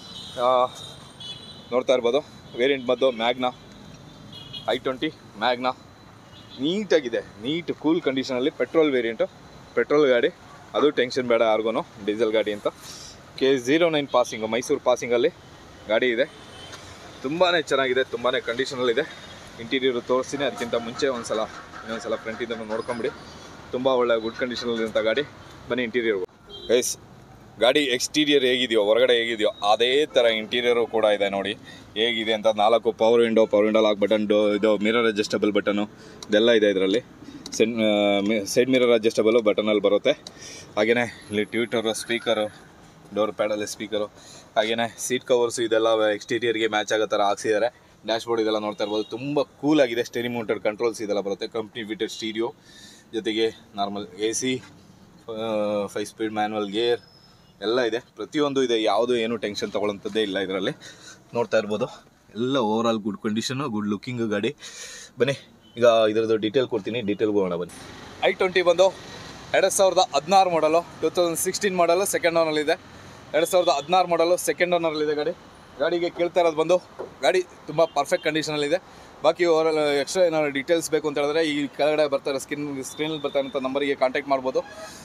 ನೋಡ್ತಾ ಇರ್ಬೋದು ವೇರಿಯಂಟ್ ಬಂದು ಮ್ಯಾಗ್ನಾ i20 ಮ್ಯಾಗ್ನಾ. ನೀಟಾಗಿದೆ, ಕೂಲ್ ಕಂಡೀಷನಲ್ಲಿ ಪೆಟ್ರೋಲ್ ವೇರಿಯಂಟು, ಪೆಟ್ರೋಲ್ ಗಾಡಿ. ಅದು ಟೆನ್ಷನ್ ಬೇಡ ಯಾರಿಗೂ, ಡೀಸೆಲ್ ಗಾಡಿ ಅಂತ. K09 ಪಾಸಿಂಗು, ಮೈಸೂರು ಪಾಸಿಂಗಲ್ಲಿ ಗಾಡಿ ಇದೆ. ತುಂಬಾ ಚೆನ್ನಾಗಿದೆ, ತುಂಬಾ ಕಂಡೀಷನಲ್ಲಿದೆ. ಇಂಟೀರಿಯರು ತೋರಿಸ್ತೀನಿ. ಅದಕ್ಕಿಂತ ಮುಂಚೆ ಇನ್ನೊಂದ್ಸಲ ಫ್ರಂಟಿಂದ ನೋಡ್ಕೊಂಬಿಡಿ. ತುಂಬ ಒಳ್ಳೆ ಗುಡ್ ಕಂಡೀಷನಲ್ಲಿರೋಂಥ ಗಾಡಿ. ಬನ್ನಿ ಇಂಟೀರಿಯರ್ಗು. ಗೈಸ್ ಗಾಡಿ ಎಕ್ಸ್ಟೀರಿಯರ್ ಹೇಗಿದೆಯೋ, ಹೊರಗಡೆ ಹೇಗಿದೆಯೋ ಅದೇ ಥರ ಇಂಟೀರಿಯರು ಕೂಡ ಇದೆ. ನೋಡಿ ಹೇಗಿದೆ ಅಂತ. 4 ಪವರ್ ವಿಂಡೋ ಲಾಕ್ ಬಟನ್, ಇದು ಮಿರರ್ ಅಡ್ಜಸ್ಟಬಲ್ ಬಟನು ಇದೆಲ್ಲ ಇದೆ ಇದರಲ್ಲಿ. ಸೈಡ್ ಮಿರರ್ ಅಡ್ಜಸ್ಟಬಲು ಬಟನಲ್ಲಿ ಬರುತ್ತೆ. ಹಾಗೆಯೇ ಇಲ್ಲಿ ಟ್ವಿಟರು, ಸ್ಪೀಕರು, ಡೋರ್ ಪ್ಯಾಡಲ್ಲಿ ಸ್ಪೀಕರು, ಹಾಗೆಯೇ ಸೀಟ್ ಕವರ್ಸು ಇದೆಲ್ಲ ಎಕ್ಸ್ಟೀರಿಯರ್ಗೆ ಮ್ಯಾಚ್ ಆಗೋ ಥರ ಹಾಕ್ಸಿದ್ದಾರೆ. ಡ್ಯಾಶ್ ಬೋರ್ಡ್ ಇದೆಲ್ಲ ನೋಡ್ತಾ ಇರ್ಬೋದು, ತುಂಬ ಕೂಲಾಗಿದೆ. ಸ್ಟೇರಿಂಗ್ ಮೌಂಟೆಡ್ ಕಂಟ್ರೋಲ್ಸ್ ಇದೆಲ್ಲ ಬರುತ್ತೆ. ಕಂಪ್ನಿ ಫಿಟೆಡ್ ಸ್ಟೀರಿಯೋ ಜೊತೆಗೆ normal AC, 5 speed manual gear ಎಲ್ಲ ಇದೆ. ಪ್ರತಿಯೊಂದು ಇದೆ, ಯಾವುದು ಏನು ಟೆನ್ಷನ್ ತೊಗೊಳ್ಳೋಂಥದ್ದೇ ಇಲ್ಲ ಇದರಲ್ಲಿ. ನೋಡ್ತಾ ಇರ್ಬೋದು ಎಲ್ಲ overall good condition, good looking ಗಾಡಿ. ಬನ್ನಿ ಈಗ ಇದರದ್ದು ಡೀಟೇಲ್ ಕೊಡ್ತೀನಿ, ಡೀಟೇಲ್ಗೆ ಹೋಗೋಣ ಬನ್ನಿ. i20 ಬಂದು 2016 ಮಾಡಲು, 2016 ಮಾಡಲು, ಸೆಕೆಂಡ್ ಓನಲ್ಲಿದೆ. 2016 ಮಾಡಲು, ಸೆಕೆಂಡ್ ಓನರಲ್ಲಿದೆ ಗಾಡಿ. ಗಾಡಿಗೆ ಕೇಳ್ತಾ ಇರೋದು ಬಂದು, ಗಾಡಿ ತುಂಬ ಪರ್ಫೆಕ್ಟ್ ಕಂಡೀಷನಲ್ಲಿದೆ. ಬಾಕಿ ಓವರಾಲ್ ಎಕ್ಸ್ಟ್ರಾ ಏನಾದ್ರು ಡೀಟೇಲ್ಸ್ ಬೇಕು ಅಂತ ಹೇಳಿದ್ರೆ ಈ ಕೆಳಗಡೆ ಬರ್ತಾರೆ ಸ್ಕ್ರೀನಲ್ಲಿ ಬರ್ತಾರಂಥ ನಂಬರಿಗೆ ಕಾಂಟ್ಯಾಕ್ಟ್ ಮಾಡ್ಬೋದು.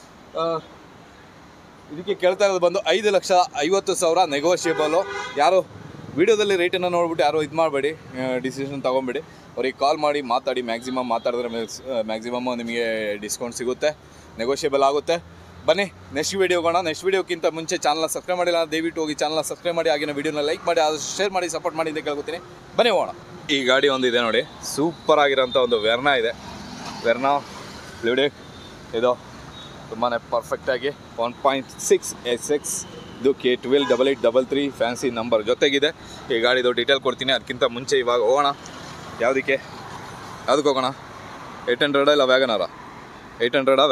ಇದಕ್ಕೆ ಕೇಳ್ತಾ ಇರೋದು ಬಂದು 5,50,000 ನೆಗೋಷಿಯಬಲು. ಯಾರು ವೀಡಿಯೋದಲ್ಲಿ ರೇಟನ್ನು ನೋಡ್ಬಿಟ್ಟು ಯಾರು ಇದು ಮಾಡಬೇಡಿ, ಡಿಸಿಷನ್ ತೊಗೊಬೇಡಿ. ಅವ್ರಿಗೆ ಕಾಲ್ ಮಾಡಿ ಮಾತಾಡಿ. ಮ್ಯಾಕ್ಸಿಮಮ್ ಮಾತಾಡಿದ್ರೆ ಮ್ಯಾಕ್ಸಿಮಮ್ ನಿಮಗೆ ಡಿಸ್ಕೌಂಟ್ ಸಿಗುತ್ತೆ, ನೆಗೋಷಿಯಬಲ್ ಆಗುತ್ತೆ. ಬನ್ನಿ ನೆಕ್ಸ್ಟ್ ವೀಡಿಯೋ ಹೋಗೋಣ. ನೆಕ್ಸ್ಟ್ ವೀಡಿಯೋಕ್ಕಿಂತ ಮುಂಚೆ ಚಾನಲ್ನ ಸಬ್ಸ್ಕ್ರೈಬ್ ಮಾಡಿಲ್ಲ, ದಯವಿಟ್ಟು ಹೋಗಿ ಚಾನಲ್ನ ಸಬ್ಸ್ಕ್ರೈಬ್ ಮಾಡಿ, ಆಗಿನ ವೀಡಿಯೋನ ಲೈಕ್ ಮಾಡಿ, ಆದಷ್ಟು ಶೇರ್ ಮಾಡಿ, ಸಪೋರ್ಟ್ ಮಾಡಿ ಅಂತ ಕೇಳ್ಕೊತೀನಿ. ಬನ್ನಿ ಹೋಗೋಣ. ಈ ಗಾಡಿ ಒಂದು ಇದೆ ನೋಡಿ, ಸೂಪರ್ ಆಗಿರೋಂಥ ಒಂದು ವೆರ್ನಾ ಇದೆ. ವೆರ್ನಾ ಫ್ಲೂಯಿಡ್ ಇದು ತುಂಬಾ ಪರ್ಫೆಕ್ಟಾಗಿ 1.6 SX ಇದು K12 8833 ಫ್ಯಾನ್ಸಿ ನಂಬರ್ ಜೊತೆಗಿದೆ. ಈ ಗಾಡಿದು ಡೀಟೇಲ್ ಕೊಡ್ತೀನಿ. ಅದಕ್ಕಿಂತ ಮುಂಚೆ ಇವಾಗ ಹೋಗೋಣ. ಯಾವುದಕ್ಕೆ ಹೋಗೋಣ? 800 ಇಲ್ಲ ವ್ಯಾಗನಾರ? 800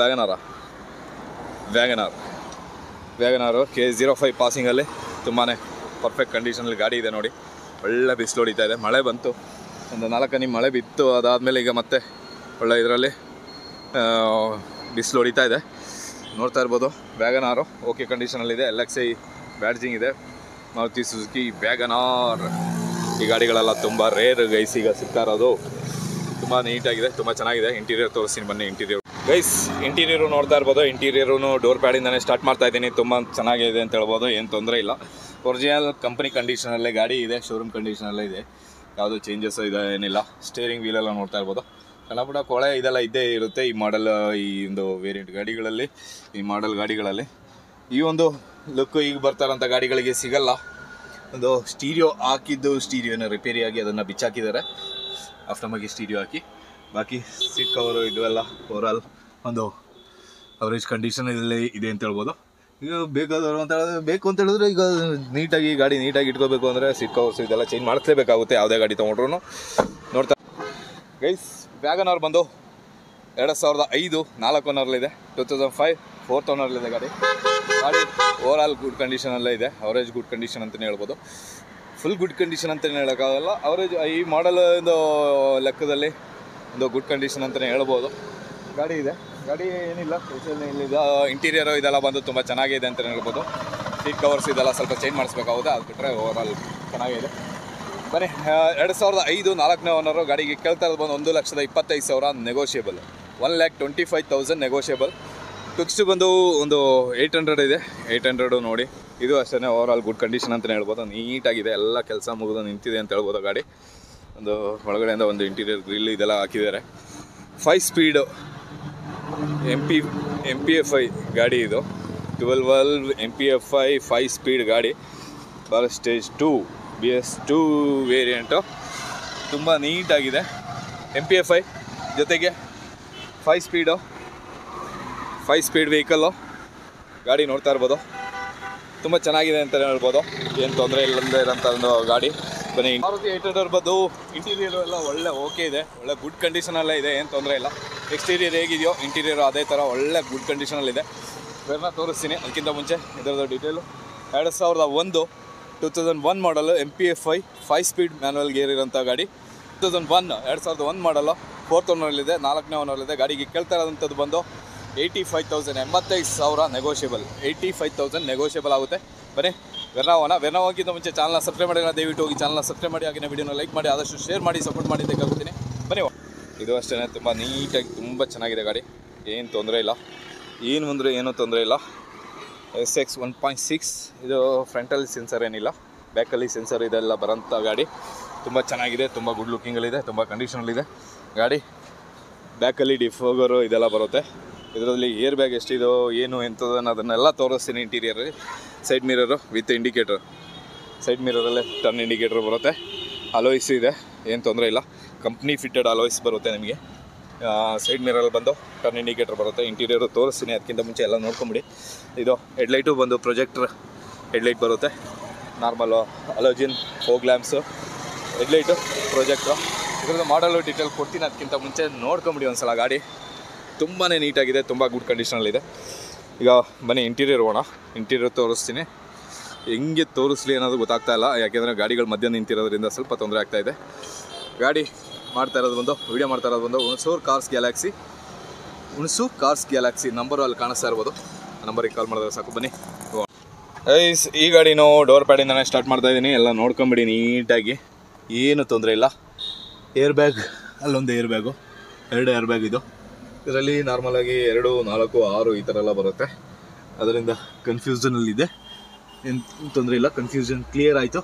ವ್ಯಾಗನಾರು K05 ಪಾಸಿಂಗಲ್ಲಿ ತುಂಬಾ ಪರ್ಫೆಕ್ಟ್ ಕಂಡೀಷನಲ್ಲಿ ಗಾಡಿ ಇದೆ ನೋಡಿ. ಒಳ್ಳೆ ಬಿಸಿಲು ಹೊಡಿತಾ ಇದೆ. ಮಳೆ ಬಂತು, ಒಂದು 4 ಹನಿ ಮಳೆ ಬಿತ್ತು. ಅದಾದಮೇಲೆ ಈಗ ಮತ್ತೆ ಒಳ್ಳೆ ಇದರಲ್ಲಿ ಬಿಸಿಲು ಹೊಡಿತಾ ಇದೆ. ನೋಡ್ತಾ ಇರ್ಬೋದು ವ್ಯಾಗನಾರು ಓಕೆ ಕಂಡೀಷನಲ್ಲಿದೆ. LXI ಬ್ಯಾಡ್ಜಿಂಗ್ ಇದೆ. Maruti Suzuki Wagon R. ಈ ಗಾಡಿಗಳೆಲ್ಲ ತುಂಬ ರೇರ್ ಗೈಸ್ ಈಗ ಸಿಗ್ತಾ ಇರೋದು. ತುಂಬ ನೀಟಾಗಿದೆ, ತುಂಬ ಚೆನ್ನಾಗಿದೆ. ಇಂಟೀರಿಯರ್ ತೋರಿಸ್ತೀನಿ ಬನ್ನಿ. ಇಂಟೀರಿಯರು ನೋಡ್ತಾ ಇರ್ಬೋದು. ಇಂಟೀರಿಯರು ಡೋರ್ ಪ್ಯಾಡಿಂದನೇ ಸ್ಟಾರ್ಟ್ ಮಾಡ್ತಾ ಇದ್ದೀನಿ. ತುಂಬ ಚೆನ್ನಾಗಿದೆ ಅಂತ ಹೇಳ್ಬೋದು, ಏನು ತೊಂದರೆ ಇಲ್ಲ. ಒರಿಜಿನಲ್ ಕಂಪ್ನಿ ಕಂಡೀಷನಲ್ಲೇ ಗಾಡಿ ಇದೆ, ಶೋರೂಮ್ ಕಂಡೀಷನಲ್ಲೇ ಇದೆ, ಯಾವುದೂ ಚೇಂಜಸ್ ಇದೆ ಏನಿಲ್ಲ. ಸ್ಟೇರಿಂಗ್ ವೀಲೆಲ್ಲ ನೋಡ್ತಾ ಇರ್ಬೋದು. ಸಣ್ಣ ಪುಟ್ಟ ಕೊಳೆ ಇದೆಲ್ಲ ಇದ್ದೇ ಇರುತ್ತೆ ಈ ಮಾಡೆಲ್, ಈ ಒಂದು ವೇರಿಯಂಟ್ ಗಾಡಿಗಳಲ್ಲಿ, ಈ ಮಾಡೆಲ್ ಗಾಡಿಗಳಲ್ಲಿ. ಈ ಒಂದು ಲುಕ್ಕು ಈಗ ಬರ್ತಾರಂಥ ಗಾಡಿಗಳಿಗೆ ಸಿಗಲ್ಲ. ಒಂದು ಸ್ಟೀರಿಯೋ ಹಾಕಿದ್ದು, ಸ್ಟೀರಿಯೋನ ರಿಪೇರಿಯಾಗಿ ಅದನ್ನು ಬಿಚ್ಚಾಕಿದ್ದಾರೆ, ಆಫ್ಟರ್ಮಾಗಿ ಸ್ಟೀರಿಯೋ ಹಾಕಿ. ಬಾಕಿ ಸೀಟ್ ಕವರು ಇದೆಲ್ಲ ಓವರಾಲ್ ಒಂದು ಅವರೇಜ್ ಕಂಡೀಷನಲ್ಲಿ ಇದೆ ಅಂತ ಹೇಳ್ಬೋದು. ಈಗ ಬೇಕಾದವರು ಅಂತ ಹೇಳಿದ್ರೆ, ಬೇಕು ಅಂತ ಹೇಳಿದ್ರೆ ಈಗ ನೀಟಾಗಿ ಗಾಡಿ ನೀಟಾಗಿ ಇಟ್ಕೋಬೇಕು ಅಂದರೆ ಸೀಟ್ ಕವರ್ಸ್ ಇದೆಲ್ಲ ಚೇಂಜ್ ಮಾಡಿಸ್ಲೇಬೇಕಾಗುತ್ತೆ ಯಾವುದೇ ಗಾಡಿ ತೊಗೊಂಡ್ರು. ನೋಡ್ತಾ ಗೈಸ್, ವ್ಯಾಗನ್ ಆರ್ ಬಂದು 2005 4 ಓನರ್ಲಿದೆ, 2005 4th ಓನರ್ಲಿದೆ ಗಾಡಿ. ಓವರಾಲ್ ಗುಡ್ ಕಂಡೀಷನಲ್ಲೇ ಇದೆ, ಅವರೇಜ್ ಗುಡ್ ಕಂಡೀಷನ್ ಅಂತಲೇ ಹೇಳ್ಬೋದು. ಫುಲ್ ಗುಡ್ ಕಂಡೀಷನ್ ಅಂತಲೇ ಹೇಳೋಕ್ಕಾಗಲ್ಲ, ಅವರೇಜ್ ಈ ಮಾಡಲ್ ಒಂದು ಲೆಕ್ಕದಲ್ಲಿ ಒಂದು ಗುಡ್ ಕಂಡೀಷನ್ ಅಂತಲೇ ಹೇಳ್ಬೋದು. ಗಾಡಿ ಇದೆ, ಗಾಡಿ ಏನಿಲ್ಲ ಇಲ್ಲಿದೆ. ಇಂಟೀರಿಯರು ಇದೆಲ್ಲ ಬಂದು ತುಂಬ ಚೆನ್ನಾಗಿದೆ ಅಂತಲೇ ಹೇಳ್ಬೋದು. ಸೀಟ್ ಕವರ್ಸ್ ಇದೆಲ್ಲ ಸ್ವಲ್ಪ ಚೇಂಜ್ ಮಾಡಿಸ್ಬೇಕಾಗುತ್ತೆ, ಅದು ಬಿಟ್ಟರೆ ಓವರಾಲ್ ಚೆನ್ನಾಗಿದೆ. ಬನ್ನಿ, 2005 4ನೇ ಓನರು. ಗಾಡಿಗೆ ಕೇಳ್ತಾ ಇರೋದು ಬಂದು 1,25,000 ನೆಗೋಷಿಯಬಲ್, 1,25,000 ನೆಗೋಷಿಯಬಲ್. ಟುಕ್ಸ್ ಬಂದು ಒಂದು 800 ಇದೆ, 800 ನೋಡಿ. ಇದು ಅಷ್ಟೇ ಓವರಾಲ್ ಗುಡ್ ಕಂಡೀಷನ್ ಅಂತಲೇ ಹೇಳ್ಬೋದು. ನೀಟಾಗಿದೆ, ಎಲ್ಲ ಕೆಲಸ ಮುಗಿದು ನಿಂತಿದೆ ಅಂತ ಹೇಳ್ಬೋದು. ಗಾಡಿ ಒಂದು ಒಳಗಡೆಯಿಂದ ಒಂದು ಇಂಟೀರಿಯರ್ ಗ್ರಿಲ್ ಇದೆಲ್ಲ ಹಾಕಿದ್ದಾರೆ. 5 ಸ್ಪೀಡು MPFI ಗಾಡಿ ಇದು, 12 MPFI 5 ಸ್ಪೀಡ್ ಗಾಡಿ. ಭಾರತ್ ಸ್ಟೇಜ್ 2 BS2 ವೇರಿಯಂಟು, ತುಂಬ ನೀಟಾಗಿದೆ. MPFI ಜೊತೆಗೆ 5 ಸ್ಪೀಡ್ ವೆಹಿಕಲ್ಲು ಗಾಡಿ ನೋಡ್ತಾ ಇರ್ಬೋದು. ತುಂಬ ಚೆನ್ನಾಗಿದೆ ಅಂತಲೇ ಹೇಳ್ಬೋದು, ಏನು ತೊಂದರೆ ಇಲ್ಲದೆ ಇರೋಂಥ ಒಂದು ಗಾಡಿ. ಬನ್ನಿ, ಮಾರುತಿ 800 ಬಂದು ಇಂಟೀರಿಯರು ಎಲ್ಲ ಒಳ್ಳೆ ಓಕೆ ಇದೆ, ಒಳ್ಳೆ ಗುಡ್ ಕಂಡೀಷನಲ್ಲೇ ಇದೆ, ಏನು ತೊಂದರೆ ಇಲ್ಲ. ಎಕ್ಸ್ಟೀರಿಯರ್ ಹೇಗಿದೆಯೋ ಇಂಟೀರಿಯರು ಅದೇ ಥರ ಒಳ್ಳೆ ಗುಡ್ ಕಂಡೀಷನಲ್ಲಿದೆ. ಬೇರೆನ ತೋರಿಸ್ತೀನಿ. ಅದಕ್ಕಿಂತ ಮುಂಚೆ ಇದರದ್ದು ಡೀಟೇಲು. 2001 ಮಾಡಲು MPFI 5 ಸ್ಪೀಡ್ ಮ್ಯಾನುವಲ್ ಗೇರ್ ಇರೋಂಥ ಗಾಡಿ. 2001 ಮಾಡಲು 4th ಓನರಲ್ಲಿದೆ, 4ನೇ ಓನರಲ್ಲಿದೆ. ಗಾಡಿಗೆ ಕೇಳ್ತಾ ಇರೋಂಥದ್ದು ಬಂದು 85,000, 85,000 ನೆಗೋಷಿಯಬಲ್, 85,000 ನೆಗೋಷಿಯಬಲ್ ಆಗುತ್ತೆ. ಬನ್ನಿ ವೆರ್ನಾವೋಕ್ಕಿಂತ ಮುಂಚೆ ಚಾನಲ್ನ ಸಬ್ಸ್ಕ್ರೈಬ್ ಮಾಡಿ, ದಯವಿಟ್ಟು ಹೋಗಿ ಚಾನಲ್ನ ಸಬ್ಸ್ಕ್ರೈಬ್ ಮಾಡಿ, ಹಾಗೆ ವಿಡಿಯೋನ ಲೈಕ್ ಮಾಡಿ, ಆದಷ್ಟು ಶೇರ್ ಮಾಡಿ, ಸಪೋರ್ಟ್ ಮಾಡಿ ಅಂತ ಕೇಳ್ಕೊತೀನಿ. ಬನ್ನಿ, ಇದು ಅಷ್ಟೇ ತುಂಬ ನೀಟಾಗಿ ತುಂಬ ಚೆನ್ನಾಗಿದೆ ಗಾಡಿ, ಏನು ತೊಂದರೆ ಇಲ್ಲ, ಏನೂ ತೊಂದರೆ ಇಲ್ಲ. SX 1.6 ಇದು ಫ್ರಂಟಲ್ಲಿ ಸೆನ್ಸರ್ ಏನಿಲ್ಲ, ಬ್ಯಾಕಲ್ಲಿ ಸೆನ್ಸರ್ ಇದೆಲ್ಲ ಬರೋಂಥ ಗಾಡಿ. ತುಂಬ ಚೆನ್ನಾಗಿದೆ, ತುಂಬ ಗುಡ್ ಲುಕ್ಕಿಂಗಲ್ಲಿದೆ, ತುಂಬ ಕಂಡೀಷನಲ್ಲಿದೆ ಗಾಡಿ. ಬ್ಯಾಕಲ್ಲಿ ಡಿಫೋಗರು ಇದೆಲ್ಲ ಬರುತ್ತೆ. ಇದರಲ್ಲಿ ಏರ್ ಬ್ಯಾಗ್ ಎಷ್ಟಿದೋ ಏನು ಎಂಥದನ್ನು ಅದನ್ನೆಲ್ಲ ತೋರಿಸ್ತೀನಿ. ಇಂಟೀರಿಯರಲ್ಲಿ side mirror with indicator, side ಮಿರರಲ್ಲೇ ಟರ್ನ್ ಇಂಡಿಕೇಟರ್ ಬರುತ್ತೆ. ಅಲೋಯ್ಸ್ ಇದೆ, ಏನು ತೊಂದರೆ ಇಲ್ಲ, ಕಂಪ್ನಿ ಫಿಟ್ಟೆಡ್ ಅಲೋಯ್ಸ್ ಬರುತ್ತೆ ನಿಮಗೆ. ಸೈಡ್ ಮಿರರಲ್ಲಿ ಬಂದು ಟರ್ನ್ ಇಂಡಿಕೇಟರ್ ಬರುತ್ತೆ. ಇಂಟೀರಿಯರು ತೋರಿಸ್ತೀನಿ, ಅದಕ್ಕಿಂತ ಮುಂಚೆ ಎಲ್ಲ ನೋಡ್ಕೊಂಬಿಡಿ. ಇದು ಹೆಡ್ಲೈಟು ಬಂದು ಪ್ರೊಜೆಕ್ಟರ್ ಹೆಡ್ಲೈಟ್ ಬರುತ್ತೆ. Normal halogen fog lamps, headlight, projector. ಇದರದ್ದು ಮಾಡಲು ಡೀಟೇಲ್ ಕೊಡ್ತೀನಿ, ಅದಕ್ಕಿಂತ ಮುಂಚೆ ನೋಡ್ಕೊಂಬಿಡಿ ಒಂದ್ಸಲ. ಗಾಡಿ ತುಂಬಾ ನೀಟಾಗಿದೆ, ತುಂಬ ಗುಡ್ ಕಂಡೀಷನಲ್ಲಿದೆ. ಈಗ ಬನ್ನಿ ಇಂಟೀರಿಯರ್ ಹೋಗೋಣ. ಇಂಟೀರಿಯರ್ ತೋರಿಸ್ತೀನಿ. ಹೆಂಗೆ ತೋರಿಸ್ಲಿ ಅನ್ನೋದು ಗೊತ್ತಾಗ್ತಾ ಇಲ್ಲ, ಯಾಕೆಂದರೆ ಗಾಡಿಗಳು ಮಧ್ಯ ನಿಂತಿರೋದ್ರಿಂದ ಸ್ವಲ್ಪ ತೊಂದರೆ ಆಗ್ತಾಯಿದೆ. ಗಾಡಿ ವಿಡಿಯೋ ಮಾಡ್ತಾ ಇರೋದು ಬಂದು ಹುಣಸೂರು ಕಾರ್ಸ್ ಗ್ಯಾಲಕ್ಸಿ ನಂಬರು ಅಲ್ಲಿ ಕಾಣಿಸ್ತಾ ಇರ್ಬೋದು. ಆ ನಂಬರಿಗೆ ಕಾಲ್ ಮಾಡಿದ್ರೆ ಸಾಕು. ಬನ್ನಿ ಐಸ್, ಈ ಗಾಡಿನೂ ಡೋರ್ ಪ್ಯಾಡಿಂದನೇ ಸ್ಟಾರ್ಟ್ ಮಾಡ್ತಾಯಿದ್ದೀನಿ. ಎಲ್ಲ ನೋಡ್ಕೊಂಬಿಡಿ ನೀಟಾಗಿ, ಏನು ತೊಂದರೆ ಇಲ್ಲ. ಏರ್ ಬ್ಯಾಗ್, ಅಲ್ಲೊಂದು ಏರ್ ಬ್ಯಾಗು, 2 ಏರ್ ಬ್ಯಾಗ್. ಇದರಲ್ಲಿ ನಾರ್ಮಲಾಗಿ 2, 4, 6 ಈ ಥರ ಎಲ್ಲ ಬರುತ್ತೆ. ಅದರಿಂದ ಕನ್ಫ್ಯೂಷನಲ್ಲಿದೆ, ಏನು ತೊಂದರೆ ಇಲ್ಲ, ಕನ್ಫ್ಯೂಷನ್ ಕ್ಲಿಯರ್ ಆಯಿತು.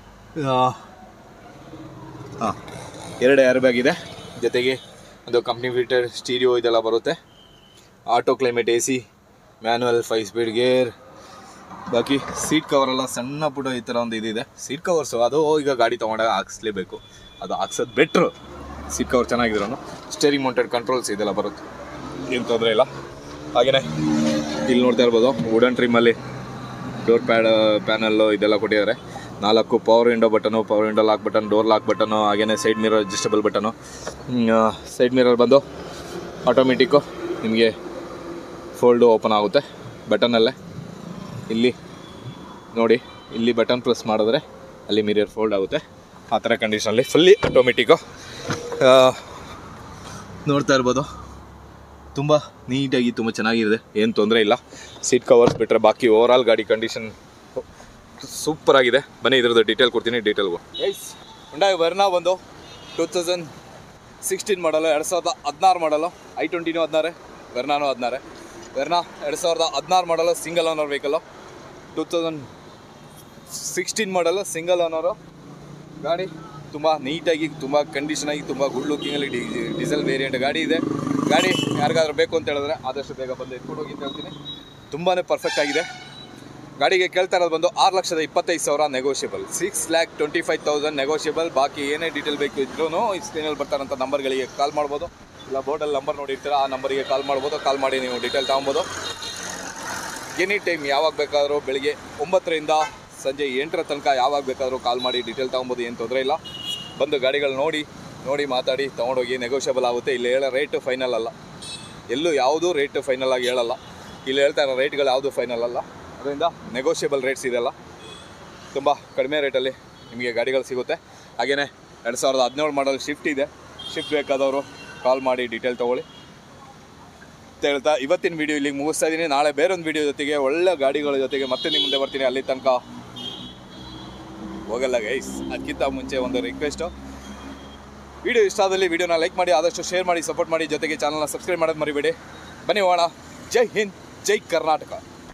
2 ಏರ್ ಬ್ಯಾಗ್ ಇದೆ, ಜೊತೆಗೆ ಒಂದು ಕಂಪ್ನಿ ಫಿಟೆಡ್ ಸ್ಟೀರಿಯೋ ಇದೆಲ್ಲ ಬರುತ್ತೆ. Auto climate AC, manual 5 speed gear. ಬಾಕಿ ಸೀಟ್ ಕವರೆಲ್ಲ ಸಣ್ಣ ಪುಟ್ಟ ಈ ಥರ ಒಂದು ಇದಿದೆ. ಸೀಟ್ ಕವರ್ಸು ಅದು ಈಗ ಗಾಡಿ ತೊಗೊಂಡಾಗ ಹಾಕ್ಸ್ಲೇಬೇಕು, ಅದು ಹಾಕ್ಸೋದು ಬೆಟ್ರು. ಸೀಟ್ ಕವರ್ ಚೆನ್ನಾಗಿದ್ರು. ಸ್ಟೇರಿಂಗ್ ಮೌಂಟೆಡ್ ಕಂಟ್ರೋಲ್ಸ್ ಇದೆಲ್ಲ ಬರುತ್ತೆ, ಏನು ತೊಂದರೆ ಇಲ್ಲ. ಹಾಗೆಯೇ ಇಲ್ಲಿ ನೋಡ್ತಾ ಇರ್ಬೋದು, ವುಡನ್ ಟ್ರಿಮ್ಮಲ್ಲಿ ಡೋರ್ ಪ್ಯಾನಲ್ಲು ಇದೆಲ್ಲ ಕೊಟ್ಟಿದ್ದಾರೆ. 4 power window button, power window lock button, door lock button, ಹಾಗೆಯೇ side mirror adjustable button. Side mirror ಬಂದು ಆಟೋಮೆಟಿಕ್ಕು ನಿಮಗೆ ಫೋಲ್ಡು ಓಪನ್ ಆಗುತ್ತೆ ಬಟನಲ್ಲೇ. ಇಲ್ಲಿ ನೋಡಿ, ಇಲ್ಲಿ ಬಟನ್ ಪ್ರೆಸ್ ಮಾಡಿದ್ರೆ ಅಲ್ಲಿ ಮಿರರ್ ಫೋಲ್ಡ್ ಆಗುತ್ತೆ. ಆ ಥರ ಕಂಡೀಷನಲ್ಲಿ ಫುಲ್ಲಿ ಆಟೋಮೆಟಿಕ್ಕು ನೋಡ್ತಾ ಇರ್ಬೋದು. ತುಂಬ ನೀಟಾಗಿ ತುಂಬ ಚೆನ್ನಾಗಿದೆ, ಏನು ತೊಂದರೆ ಇಲ್ಲ. ಸೀಟ್ ಕವರ್ಸ್ ಬಿಟ್ಟರೆ ಬಾಕಿ ಓವರಾಲ್ ಗಾಡಿ ಕಂಡೀಷನ್ ಸೂಪರಾಗಿದೆ. ಬನ್ನಿ ಇದರದ್ದು ಡೀಟೇಲ್ ಕೊಡ್ತೀನಿ. ಡೀಟೇಲ್ಗು ಹುಂಡೈ ವರ್ನಾ ಬಂದು 2016 ಮಾಡಲು, 2016 ಮಾಡಲು. i20 16, ವೆರ್ನಾನು 16. ವೆರ್ನಾ 2016 ಮಾಡಲು, ಸಿಂಗಲ್ ಓನರ್ ವೆಹಿಕಲ್ಲು. 16 ಮಾಡಲು ಸಿಂಗಲ್ ಓನರು ಗಾಡಿ. ತುಂಬ ನೀಟಾಗಿ, ತುಂಬ ಕಂಡೀಷನಾಗಿ, ತುಂಬ ಗುಡ್ ಲುಕ್ಕಿಂಗಲ್ಲಿ ಡೀಸೆಲ್ ವೇರಿಯಂಟ್ ಗಾಡಿ ಇದೆ. ಗಾಡಿ ಯಾರಿಗಾದ್ರೂ ಬೇಕು ಅಂತ ಹೇಳಿದ್ರೆ ಆದಷ್ಟು ಬೇಗ ಬಂದು ಎತ್ಕೊಂಡು ಹೋಗಿ ಅಂತ ಹೇಳ್ತೀನಿ. ತುಂಬಾ ಪರ್ಫೆಕ್ಟ್ ಆಗಿದೆ. ಗಾಡಿಗೆ ಕೇಳ್ತಾ ಇರೋದು ಬಂದು 6,25,000 ನೆಗೋಷಿಯಬಲ್. 6,25,000 ನೆಗೋಷಿಯಬಲ್. ಬಾಕಿ ಏನೇ ಡೀಟೇಲ್ ಬೇಕು ಇದ್ರೂ ಈ ಸ್ಕ್ರೀನಲ್ಲಿ ಬರ್ತಾರಂಥ ನಂಬರ್ಗಳಿಗೆ ಕಾಲ್ ಮಾಡ್ಬೋದು. ಇಲ್ಲ ಬೋರ್ಡಲ್ಲಿ ನಂಬರ್ ನೋಡಿರ್ತೀರ, ಆ ನಂಬರಿಗೆ ಕಾಲ್ ಮಾಡ್ಬೋದು. ಕಾಲ್ ಮಾಡಿ ನೀವು ಡೀಟೇಲ್ ತೊಗೊಬೋದು. ಎನಿ ಟೈಮ್ ಯಾವಾಗ ಬೇಕಾದರೂ ಬೆಳಿಗ್ಗೆ 9ರಿಂದ ಸಂಜೆ 8 ತನಕ ಯಾವಾಗ ಬೇಕಾದರೂ ಕಾಲ್ ಮಾಡಿ ಡೀಟೇಲ್ ತೊಗೊಬೋದು. ಏನು ತೊಂದರೆ ಇಲ್ಲ. ಬಂದು ಗಾಡಿಗಳು ನೋಡಿ ಮಾತಾಡಿ ತೊಗೊಂಡೋಗಿ. ನೆಗೋಷಿಯಬಲ್ ಆಗುತ್ತೆ. ಇಲ್ಲಿ ಹೇಳೋ ರೇಟು ಫೈನಲ್ ಅಲ್ಲ. ಎಲ್ಲೂ ಯಾವುದೂ ರೇಟು ಫೈನಲ್ ಆಗಿ ಹೇಳಲ್ಲ. ಇಲ್ಲಿ ಹೇಳ್ತಾ ಇರೋ ರೇಟ್ಗಳು ಯಾವುದೂ ಫೈನಲ್ ಅಲ್ಲ. ಅದರಿಂದ ನೆಗೋಷಿಯಬಲ್ ರೇಟ್ಸ್ ಇದೆಲ್ಲ. ತುಂಬ ಕಡಿಮೆ ರೇಟಲ್ಲಿ ನಿಮಗೆ ಗಾಡಿಗಳು ಸಿಗುತ್ತೆ. ಹಾಗೆಯೇ 2017 ಮಾಡಲ್ ಶಿಫ್ಟ್ ಇದೆ. ಶಿಫ್ಟ್ ಬೇಕಾದವರು ಕಾಲ್ ಮಾಡಿ ಡೀಟೇಲ್ ತೊಗೊಳ್ಳಿ ಅಂತ ಹೇಳ್ತಾ ಇವತ್ತಿನ ವೀಡಿಯೋ ಇಲ್ಲಿಗೆ ಮುಗಿಸ್ತಾ ಇದ್ದೀನಿ. ನಾಳೆ ಬೇರೊಂದು ವೀಡಿಯೋ ಜೊತೆಗೆ ಒಳ್ಳೆ ಗಾಡಿಗಳ ಜೊತೆಗೆ ಮತ್ತೆ ನಿಮ್ಮ ಮುಂದೆ ಬರ್ತೀನಿ. ಅಲ್ಲಿ ತನಕ ಹೋಗಲ್ಲ ಗೈಸ್. ಅದಕ್ಕಿಂತ ಮುಂಚೆ ಒಂದು ರಿಕ್ವೆಸ್ಟು, ವೀಡಿಯೋ ಇಷ್ಟ ಆದಲ್ಲಿ ವೀಡಿಯೋನ ಲೈಕ್ ಮಾಡಿ, ಆದಷ್ಟು ಶೇರ್ ಮಾಡಿ, ಸಪೋರ್ಟ್ ಮಾಡಿ. ಜೊತೆಗೆ ಚಾನಲ್ನ ಸಬ್ಸ್ಕ್ರೈಬ್ ಮಾಡೋದು ಮರಿಬೇಡಿ. ಬನ್ನಿ ಹೋಗೋಣ. ಜೈ ಹಿಂದ್, ಜೈ ಕರ್ನಾಟಕ.